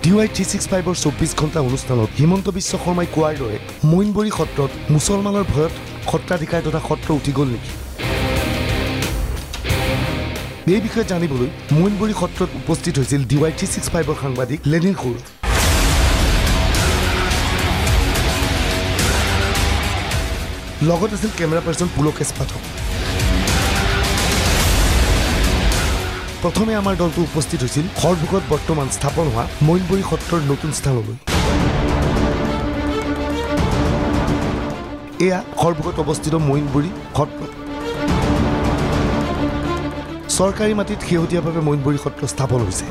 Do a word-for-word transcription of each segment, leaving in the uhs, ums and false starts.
D Y three six ফাইভৰ চৌব্বিছ ঘণ্টা অনুষ্ঠানত হিমন্ত বিশ্ব শৰ্মাই কোৱাৰ দৰে মইনবৰী সত্ৰত মুছলমানৰ ভয়ত সত্ৰাধিকাৰ তথা সত্ৰ উঠি গ'ল নেকি? এই বিষয়ে জানিবলৈ মইনবৰী সত্ৰত উপস্থিত হৈছিল ডি ৱাই থ্ৰী ছিক্স ফাইভৰ সাংবাদিক লেনিন সৌৰ। লগত আছিল কেমেৰা পাৰ্চন পুলকেশ পাঠক। প্ৰথমে আমাৰ দলটো উপস্থিত হৈছিল খৰভোগত বৰ্তমান স্থাপন হোৱা মইনবৰী সত্ৰৰ নতুন স্থানলৈ। এয়া খৰভোগত অৱস্থিত মইনবৰী সত্ৰ। চৰকাৰী মাটিত শেহতীয়াভাৱে মইনবৰী সত্ৰ স্থাপন হৈছে।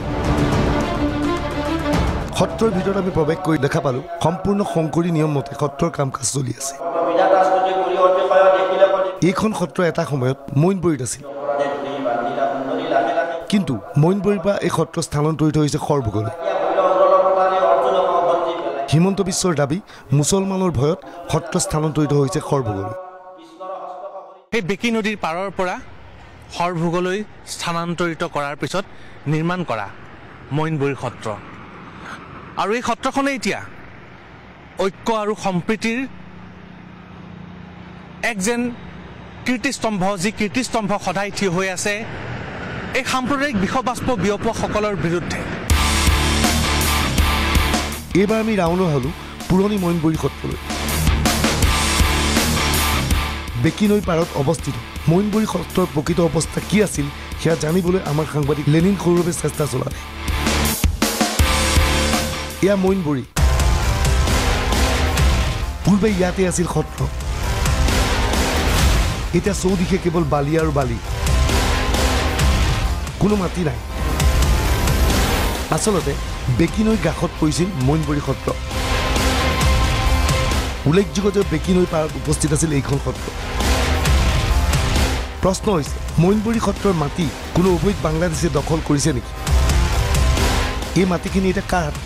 সত্ৰৰ ভিতৰত আমি প্ৰৱেশ কৰি দেখা পালোঁ সম্পূৰ্ণ শংকৰী নিয়ম মতে সত্ৰৰ কাম কাজ চলি আছে। এইখন সত্ৰ এটা সময়ত মইনবৰীত আছিল, কিন্তু মইনবৰীৰ পৰা এই সত্ৰ স্থানান্তৰিত হৈছে খৰভোগলৈ। হিমন্ত বিশ্বৰ দাবী মুছলমানৰ ভয়ত সত্ৰ স্থানান্তৰিত হৈছে খৰভোগলৈ। সেই বেকী নদীৰ পাৰৰ পৰা খৰভোগলৈ স্থানান্তৰিত কৰাৰ পিছত নিৰ্মাণ কৰা মইনবৰী সত্ৰ, আৰু এই সত্ৰখনে এতিয়া ঐক্য আৰু সম্প্ৰীতিৰ এক যেন কীৰ্তিস্তম্ভ, যি কীৰ্তিস্তম্ভ সদায় থিয় হৈ আছে এই সাম্প্ৰদায়িক বিষবাষ্প বিয়পোৱাসকলৰ বিৰুদ্ধে। এইবাৰ আমি ৰাওনা হ'লোঁ পুৰণি মইনবৰী সত্ৰলৈ। বেকী নৈ পাৰত অৱস্থিত মইনবৰী সত্ৰৰ প্ৰকৃত অৱস্থা কি আছিল সেয়া জানিবলৈ আমাৰ সাংবাদিক লেনিন সৌৰভে চেষ্টা চলালে। এয়া মইনবৰী। পূৰ্বে ইয়াতে আছিল সত্ৰ, এতিয়া চৌদিশে কেৱল বালি আৰু বালি, কোনো মাটি নাই। আচলতে বেকী নৈৰ কাষত পৰিছিল মইনবৰী সত্ৰ। উল্লেখযোগ্য যে বেকী নৈৰ পাৰত উপস্থিত আছিল এইখন সত্ৰ। প্ৰশ্ন হৈছে মইনবৰী সত্ৰৰ মাটি কোনো অবৈধ বাংলাদেশে দখল কৰিছে নেকি? এই মাটিখিনি এতিয়া কাৰ হাত?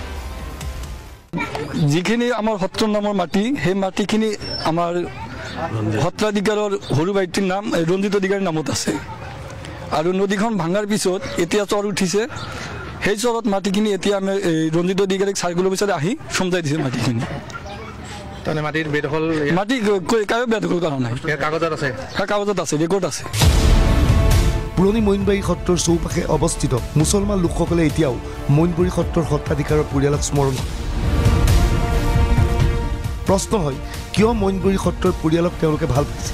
যিখিনি আমাৰ সত্ৰৰ নামৰ মাটি, সেই মাটিখিনি আমাৰ সত্ৰাধিকাৰৰ সৰু ভাইটিৰ নাম ৰঞ্জিত অধিকাৰীৰ নামত আছে। আৰু নদীখন ভাঙাৰ পিছত এতিয়া চৰ উঠিছে, সেই চৰত মাটিখিনি এতিয়া আমি ৰঞ্জিত অধিকাৰীক চাৰ্কুল অফিচত আহি চমজাই দিছে মাটিখিনি। তাৰমানে মাটিৰ বেদখল মাটি কায়ো বেদখল কৰা নাই, কাগজত আছে, কাগজত আছে, ৰেকৰ্ড আছে। পুৰণি মইনবাৰী সত্ৰৰ চৌপাশে অৱস্থিত মুছলমান লোকসকলে এতিয়াও মইনবৰী সত্ৰৰ সত্ৰাধিকাৰৰ পৰিয়ালক স্মৰণ কৰে। প্ৰশ্ন হয় কিয় মইনবৰী সত্ৰৰ পৰিয়ালক তেওঁলোকে ভাল পাইছে?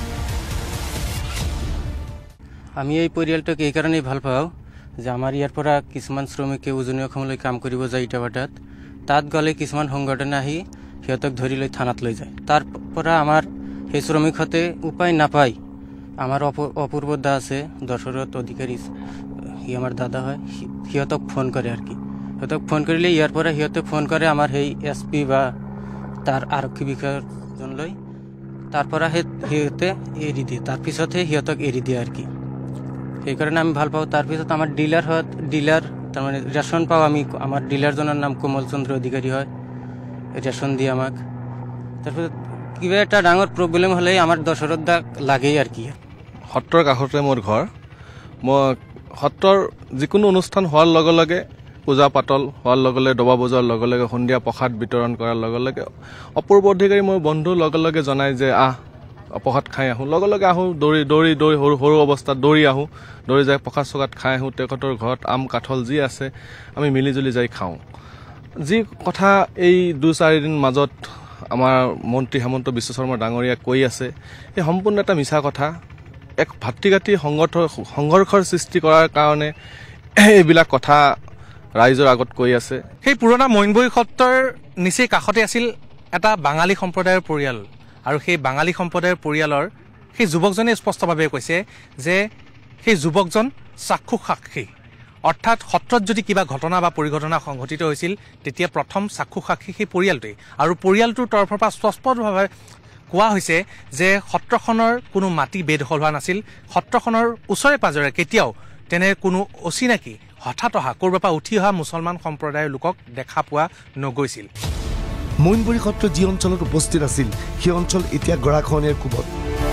আমি এই পৰিয়ালটোক এই কাৰণেই ভাল পাওঁ যে আমাৰ ইয়াৰ পৰা কিছুমান শ্ৰমিকে উজনি অসমলৈ কাম কৰিব যায় ইটাভাটাত। তাত গ'লে কিছুমান সংগঠনে আহি সিহঁতক ধৰি লৈ থানাত লৈ যায়। তাৰ পৰা আমাৰ সেই শ্ৰমিকহঁতে উপায় নাপায়। আমাৰ অপূৰ্ব দা আছে, দশৰথ অধিকাৰী, সি আমাৰ দাদা হয়, সিহঁতক ফোন কৰে আৰু কি। সিহঁতক ফোন কৰিলে ইয়াৰ পৰা সিহঁতে ফোন কৰে আমাৰ সেই এছ পি বা তাৰ আৰক্ষী বিষয়াজনলৈ। তাৰ পৰা সেই সিহঁতে এৰি দিয়ে, তাৰপিছতহে সিহঁতক এৰি দিয়ে আৰু কি। সেইকাৰণে আমি ভাল পাওঁ। তাৰপিছত আমাৰ ডিলাৰ হয়, ডিলাৰ তাৰমানে ৰেচন পাওঁ আমি। আমাৰ ডিলাৰজনৰ নাম কোমল চন্দ্ৰ অধিকাৰী হয়, ৰেচন দিয়ে আমাক। তাৰপিছত কিবা এটা ডাঙৰ প্ৰব্লেম হ'লে আমাৰ দশৰথ দাক লাগেই আৰু কি। সত্ৰৰ কাষতে মোৰ ঘৰ। মই সত্ৰৰ যিকোনো অনুষ্ঠান হোৱাৰ লগে লগে, পূজা পাতল হোৱাৰ লগে লগে, দবা বজোৱাৰ লগে লগে, সন্ধিয়া প্ৰসাদ বিতৰণ কৰাৰ লগে লগে অপূৰ্ব অধিকাৰী মোৰ বন্ধু লগে লগে জনাই যে আহ প্ৰসাদ খাই আহোঁ। লগে লগে আহোঁ, দৌৰি দৌৰি দৌৰি সৰু সৰু অৱস্থাত দৌৰি আহোঁ, দৌৰি যাই প্ৰসাদ চসাদ খাই আহোঁ। তেখেতৰ ঘৰত আম কাঠল যি আছে আমি মিলিজুলি যাই খাওঁ। যি কথা এই দুই চাৰিদিন মাজত আমাৰ মন্ত্ৰী হেমন্ত বিশ্ব শৰ্মা ডাঙৰীয়াই কৈ আছে, এই সম্পূৰ্ণ এটা মিছা কথা। এক ভাতৃঘাতী সংগঠ সংঘৰ্ষৰ সৃষ্টি কৰাৰ কাৰণে এইবিলাক কথা ৰাইজৰ আগত কৈ আছে। সেই পুৰণা মইনবৰী সত্ৰৰ নিচেই কাষতে আছিল এটা বাঙালী সম্প্ৰদায়ৰ পৰিয়াল, আৰু সেই বাঙালী সম্প্ৰদায়ৰ পৰিয়ালৰ সেই যুৱকজনে স্পষ্টভাৱে কৈছে যে সেই যুৱকজন চাক্ষু সাক্ষী, অৰ্থাৎ সত্ৰত যদি কিবা ঘটনা বা পৰিঘটনা সংঘটিত হৈছিল তেতিয়া প্ৰথম চাক্ষু সাক্ষী সেই পৰিয়ালটোৱেই। আৰু পৰিয়ালটোৰ তৰফৰ পৰা স্পষ্টভাৱে কোৱা হৈছে যে সত্ৰখনৰ কোনো মাটি বেদখল হোৱা নাছিল। সত্ৰখনৰ ওচৰে পাজৰে কেতিয়াও তেনে কোনো অচিনাকি হঠাৎ অহা ক'ৰবাৰ পৰা উঠি অহা মুছলমান সম্প্ৰদায়ৰ লোকক দেখা পোৱা নগৈছিল। মইনবৰী সত্ৰ যি অঞ্চলত উপস্থিত আছিল সেই অঞ্চল এতিয়া গৰাখহনীয়াৰ কোবত।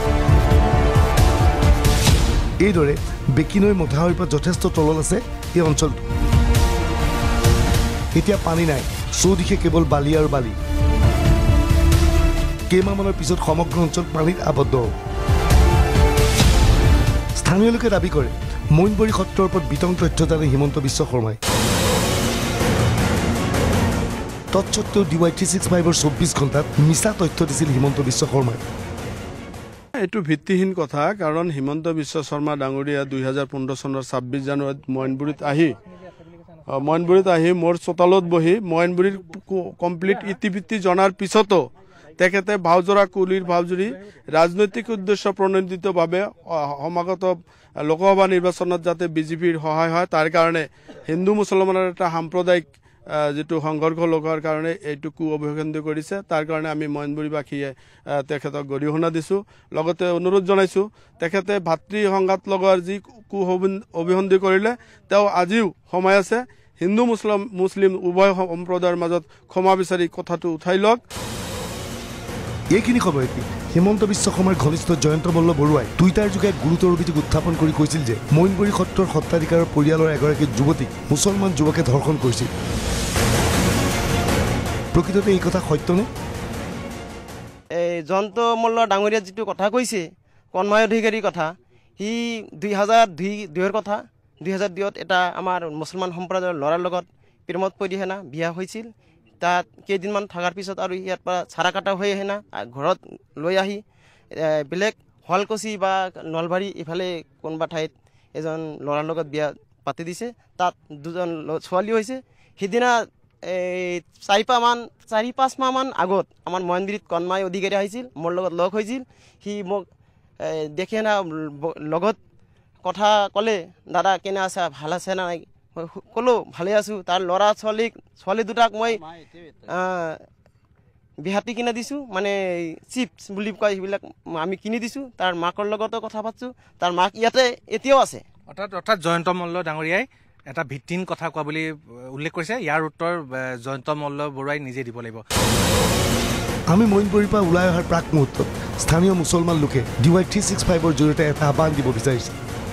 এইদৰে বেকী নৈৰ মথাউৰিৰ পৰা যথেষ্ট তলত আছে এই অঞ্চলটো। এতিয়া পানী নাই, চৌদিশে কেৱল বালি আৰু বালি। কেইমাহমানৰ পিছত সমগ্ৰ অঞ্চল পানীত আবদ্ধ হ'ব। স্থানীয় লোকে দাবী কৰে মইনবৰী সত্ৰৰ ওপৰত বিতং তথ্য জানে হিমন্ত বিশ্ব শৰ্মাই। তৎসত্ত্বেও ডি ৱাই থ্ৰী ছিক্স ফাইভৰ চৌব্বিছ ঘণ্টাত মিছা তথ্য দিছিল হিমন্ত বিশ্ব শৰ্মাই। এইটো ভিত্তিহীন কথা, কাৰণ হিমন্ত বিশ্ব শৰ্মা ডাঙৰীয়া দুই হাজাৰ পোন্ধৰ চনৰ ছাব্বিছ জানুৱাৰীত মইনবুৰীত আহি মইনবুৰীত আহি মোৰ চোতালত বহি মইনবুৰীৰ কমপ্লিট ইতিবৃত্তি জনাৰ পিছতো তেখেতে ভাওজোৰা কুলিৰ ভাওজুৰি ৰাজনৈতিক উদ্দেশ্য প্ৰণোদিতভাৱে সমাগত লোকসভা নিৰ্বাচনত যাতে বিজেপিৰ সহায় হয় তাৰ কাৰণে হিন্দু মুছলমানৰ এটা সাম্প্ৰদায়িক যেটো সংঘৰ্ষ লোকৰ কাৰণে এইটো কু অভিসন্ধি কৰিছে। তাৰ কাৰণে আমি মইনবুৰীবাসীয়ে তেখেতক গৰিহণা দিছোঁ। লগতে অনুৰোধ জনাইছোঁ তেখেতে ভাতৃ সংঘাত লগৰ যি কু অভিসন্ধি কৰিলে তেওঁ আজিও সময় আছে হিন্দু মুছলিম মুছলিম উভয় সম্প্ৰদায়ৰ মাজত ক্ষমা বিচাৰি কথাটো উঠাই লওক। এইখিনি খবৰ কি হিমন্ত বিশ্ব শৰ্মাৰ ঘনিষ্ঠ জয়ন্ত মল্ল বৰুৱাই টুইটাৰ যোগে গুৰুতৰ অভিযোগ উত্থাপন কৰি কৈছিল যে মইনবৰী সত্ৰৰ সত্ৰাধিকাৰৰ পৰিয়ালৰ এগৰাকী যুৱতীক মুছলমান যুৱকে ধৰ্ষণ কৰিছিল। প্ৰকৃততে এই কথা সত্যনে? এই জয়ন্ত মল্ল ডাঙৰীয়া যিটো কথা কৈছে কন্মায় অধিকাৰীৰ কথা, সি দুই হাজাৰ দুই দুইৰ কথা দুই হাজাৰ দুইত এটা আমাৰ মুছলমান সম্প্ৰদায়ৰ ল'ৰাৰ লগত প্ৰেমত পৰি হেনা বিয়া হৈছিল। তাত কেইদিনমান থকাৰ পিছত আৰু ইয়াৰ পৰা চাৰা কাটা হৈ আহে না ঘৰত লৈ আহি বেলেগ শুৱালকুছি বা নলবাৰী ইফালে কোনোবা ঠাইত এজন ল'ৰাৰ লগত বিয়া পাতি দিছে। তাত দুজন ছোৱালী হৈছে। সিদিনা এই চাৰি পাঁচমান চাৰি পাঁচ মাহমান আগত আমাৰ মইনবুৰীত কন্মায় অধিকাৰী আহিছিল, মোৰ লগত লগ হৈছিল। সি মোক দেখে না লগত কথা ক'লে, দাদা কেনে আছা, ভাল আছে না নাই? ক'লো ভালে আছোঁ। তাৰ ল'ৰা ছোৱালীক ছোৱালী দুটাক মই বিহাতি কিনে দিছোঁ, মানে চিপছ বুলি কয় সেইবিলাক আমি কিনি দিছোঁ। তাৰ মাকৰ লগতো কথা পাতিছোঁ। তাৰ মাক ইয়াতে এতিয়াও আছে। অৰ্থাৎ অৰ্থাৎ জয়ন্ত মল্ল ডাঙৰীয়াই এটা ভিত্তিহীন কথা কোৱা বুলি উল্লেখ কৰিছে। ইয়াৰ উত্তৰ জয়ন্ত মল্ল বৰুৱাই নিজে দিব লাগিব। আমি মইনবৰীৰ পৰা ওলাই অহাৰ প্ৰাক মুহূৰ্তত স্থানীয় মুছলমান লোকে ডি ৱাই থ্ৰী ছিক্স ফাইভৰ জৰিয়তে এটা আহ্বান দিব বিচাৰিছে।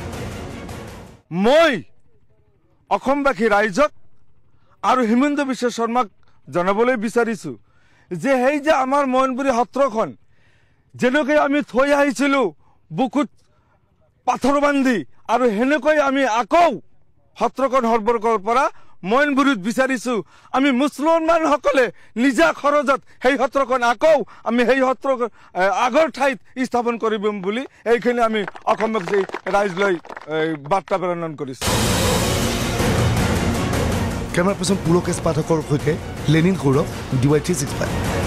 মই অসমবাসী ৰাইজক আৰু হিমন্ত বিশ্ব শৰ্মাক জনাবলৈ বিচাৰিছোঁ যে সেই যে আমাৰ মইনবুৰী সত্ৰখন যেনেকৈ আমি থৈ আহিছিলোঁ বুকুত পাথৰ বান্ধি, আৰু সেনেকৈ আমি আকৌ সত্ৰখন সৰ্বৰ্গৰ পৰা মইনবুৰীত বিচাৰিছোঁ আমি মুছলমানসকলে নিজা খৰচত সেই সত্ৰখন আকৌ আমি সেই সত্ৰ আগৰ ঠাইত স্থাপন কৰিম বুলি এইখিনি আমি অসমবাসী ৰাইজলৈ বাৰ্তা প্ৰেৰণ কৰিছোঁ। কেমেৰা পাৰ্চন পুলকেশ পাঠকৰ সৈতে Lenin Sourav, D Y three six five.